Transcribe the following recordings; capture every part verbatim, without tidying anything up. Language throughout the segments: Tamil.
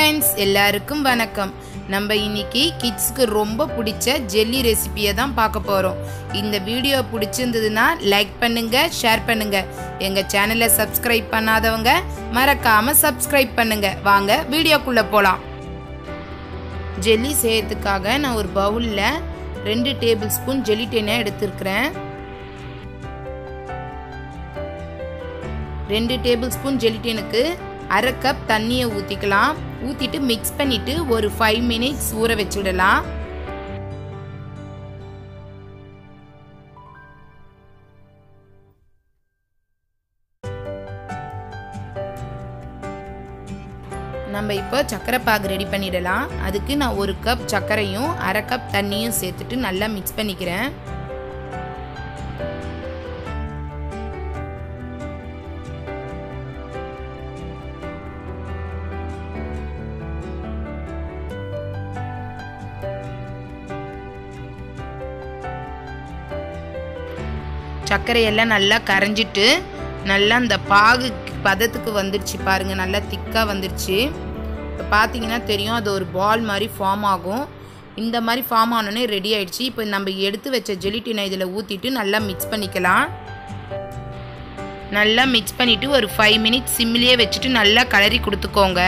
friends, எல்லாருக்கும் வணக்கம். நம்ம இன்னைக்கு கிட்ஸ்க்கு ரொம்ப பிடிச்ச ஜெல்லி ரெசிபியை தான் பார்க்க போறோம். இந்த வீடியோ பிடிச்சிருந்ததுன்னா லைக் பண்ணுங்க, ஷேர் பண்ணுங்க. எங்க சேனலை சப்ஸ்கிரைப் பண்ணாதவங்க மறக்காம சப்ஸ்கிரைப் பண்ணுங்க. வாங்க வீடியோக்குள்ள போலாம். ஜெல்லி செய்யறதுக்காக நான் ஒரு பவுல்ல ரெண்டு டேபிள் ஸ்பூன் ஜெலிட்டினை எடுத்துக்கிறேன். ரெண்டு டேபிள் ஸ்பூன் ஜெலிட்டினுக்கு அரை கப் தண்ணியை ஊற்றிக்கலாம். ஊற்றிட்டு மிக்ஸ் பண்ணிவிட்டு ஒரு ஃபைவ் மினிட்ஸ் ஊற வச்சுடலாம். நம்ம இப்போ சர்க்கரை பாகு ரெடி பண்ணிடலாம். அதுக்கு நான் ஒரு கப் சர்க்கரையும் அரை கப் தண்ணியும் சேர்த்துட்டு நல்லா மிக்ஸ் பண்ணிக்கிறேன். சர்க்கரையெல்லாம் நல்லா கரைஞ்சிட்டு நல்லா அந்த பாகு பதத்துக்கு வந்துடுச்சு பாருங்க. நல்லா திக்காக வந்துடுச்சு. இப்போ பார்த்தீங்கன்னா தெரியும், அது ஒரு பால் மாதிரி ஃபார்ம் ஆகும். இந்த மாதிரி ஃபார்ம் ஆனோடனே ரெடி ஆயிடுச்சு. இப்போ நம்ம எடுத்து வச்ச ஜெலிட்டினை இதில் ஊற்றிட்டு நல்லா மிக்ஸ் பண்ணிக்கலாம். நல்லா மிக்ஸ் பண்ணிவிட்டு ஒரு ஃபைவ் மினிட்ஸ் சிம்மிலேயே வச்சுட்டு நல்லா கலரி கொடுத்துக்கோங்க.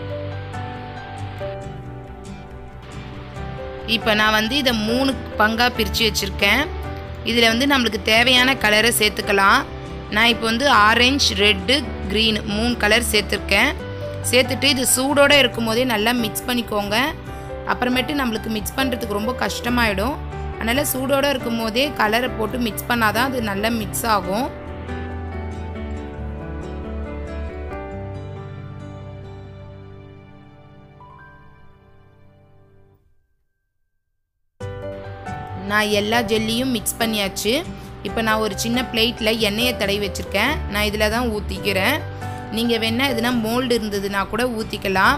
இப்போ நான் வந்து இதை மூணு பங்காக பிரித்து வச்சுருக்கேன். இதில் வந்து நம்மளுக்கு தேவையான கலரை சேர்த்துக்கலாம். நான் இப்போ வந்து ஆரஞ்சு, ரெட்டு, க்ரீன் மூணு கலர் சேர்த்துருக்கேன். சேர்த்துட்டு இது சூடோடு இருக்கும் போதே நல்லா மிக்ஸ் பண்ணிக்கோங்க. அப்புறமேட்டு நம்மளுக்கு மிக்ஸ் பண்ணுறதுக்கு ரொம்ப கஷ்டமாயிடும். அதனால் சூடோடு இருக்கும் போதே கலரை போட்டு மிக்ஸ் பண்ணாதான் அது நல்லா மிக்ஸ் ஆகும். நான் எல்லா ஜெல்லியும் மிக்ஸ் பண்ணியாச்சு. இப்போ நான் ஒரு சின்ன பிளேட்டில் எண்ணெயை தடவி வச்சுருக்கேன். நான் இதில் தான் ஊற்றிக்கிறேன். நீங்கள் வேணால் எதுனா மோல்டு இருந்ததுன்னா கூட ஊற்றிக்கலாம்.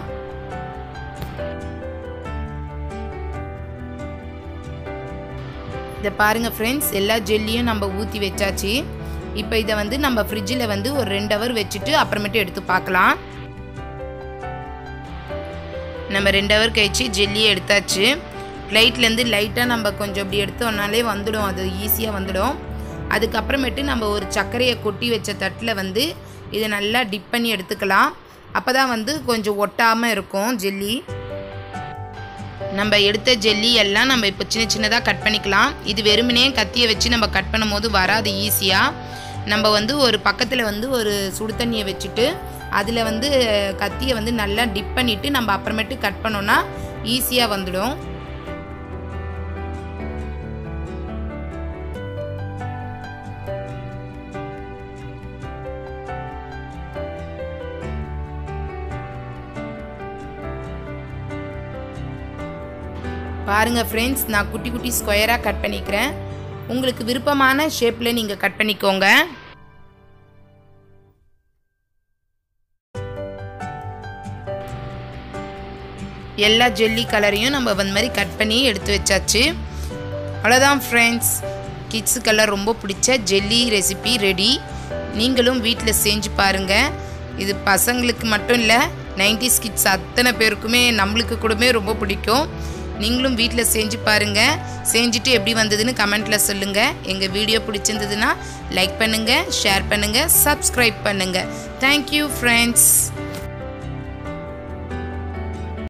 இதை பாருங்கள் ஃப்ரெண்ட்ஸ், எல்லா ஜெல்லியும் நம்ம ஊற்றி வச்சாச்சு. இப்போ இதை வந்து நம்ம ஃப்ரிட்ஜில் வந்து ஒரு ரெண்டு ஹவர் வச்சுட்டு அப்புறமேட்டு எடுத்து பார்க்கலாம். நம்ம ரெண்டு ஹவர் கழிச்சு ஜெல்லியை எடுத்தாச்சு. பிளேட்லேருந்து லைட்டாக நம்ம கொஞ்சம் இப்படி எடுத்தோம்னாலே வந்துடும், அது ஈஸியாக வந்துடும். அதுக்கப்புறமேட்டு நம்ம ஒரு சர்க்கரையை கொட்டி வச்ச தட்டில் வந்து இதை நல்லா டிப் பண்ணி எடுத்துக்கலாம். அப்போ தான் வந்து கொஞ்சம் ஒட்டாமல் இருக்கும் ஜெல்லி. நம்ம எடுத்த ஜெல்லி எல்லாம் நம்ம இப்போ சின்ன சின்னதாக கட் பண்ணிக்கலாம். இது வெறுமனே கத்தியை வச்சு நம்ம கட் பண்ணும் போது வராது ஈஸியாக. நம்ம வந்து ஒரு பக்கத்தில் வந்து ஒரு சுடு தண்ணியை வச்சுட்டு அதில் வந்து கத்தியை வந்து நல்லா டிப் பண்ணிவிட்டு நம்ம அப்புறமேட்டு கட் பண்ணோன்னா ஈஸியாக வந்துடும். பாருங்க ஃப்ரெண்ட்ஸ், நான் குட்டி குட்டி ஸ்கொயராக கட் பண்ணிக்கிறேன். உங்களுக்கு விருப்பமான ஷேப்பில் நீங்கள் கட் பண்ணிக்கோங்க. எல்லா ஜெல்லி கலரையும் நம்ம வந்து மாதிரி கட் பண்ணி எடுத்து வச்சாச்சு. அவ்வளோதான் ஃப்ரெண்ட்ஸ், கிட்ஸுக்கெல்லாம் ரொம்ப பிடிச்ச ஜெல்லி ரெசிபி ரெடி. நீங்களும் வீட்டில் செஞ்சு பாருங்கள். இது பசங்களுக்கு மட்டும் இல்லை, நைன்டிஸ் கிட்ஸ் அத்தனை பேருக்குமே நம்மளுக்கு கூடமே ரொம்ப பிடிக்கும். நீங்களும் வீட்டில் செஞ்சு பாருங்கள். செஞ்சுட்டு எப்படி வந்ததுன்னு கமெண்ட்டில் சொல்லுங்கள். எங்கள் வீடியோ பிடிச்சிருந்ததுன்னா லைக் பண்ணுங்கள், ஷேர் பண்ணுங்கள், சப்ஸ்கிரைப் பண்ணுங்கள். Thank you friends.